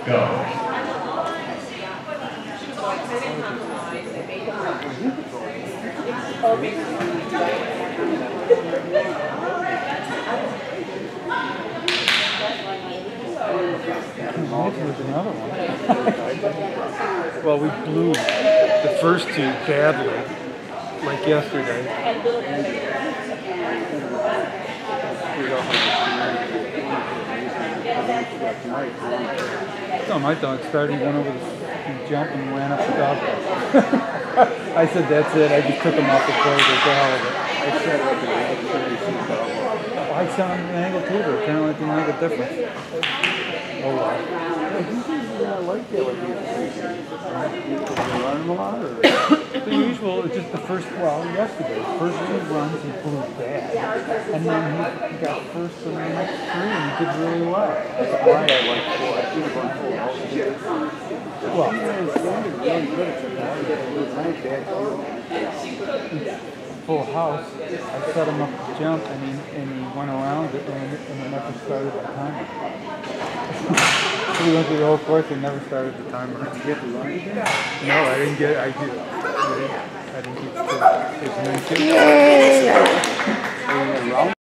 Go. With another one. Well, we blew the first two badly, like yesterday. No, my dog started. He went over the jump and ran up the dog. I said, that's it. I just took him off the court. The hell of it. I saw him an angle too, but apparently it didn't make a difference. Oh, wow. The usual, it's just the first, yesterday, the first two runs he blew bad. And then he got first in the next three and he did really well. That's why I like four. I should have gone full house. I set him up to jump and he went around it and it never started the timer. So we went through the whole course and never started the timer. Did you get the run again? No, I didn't get it. I didn't get it.